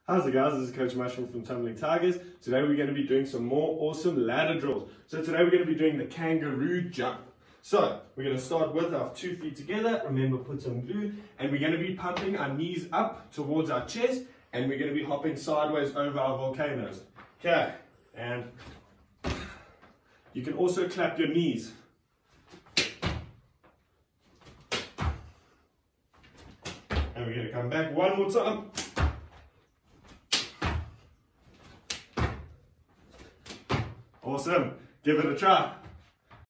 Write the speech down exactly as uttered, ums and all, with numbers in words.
How's it guys, this is Coach Mushroom from Tumbling Tigers. Today we're going to be doing some more awesome ladder drills. So today we're going to be doing the kangaroo jump. So we're going to start with our two feet together, remember put some glue, and we're going to be pumping our knees up towards our chest, and we're going to be hopping sideways over our volcanoes. Okay, and you can also clap your knees. And we're going to come back one more time. Awesome. Give it a try.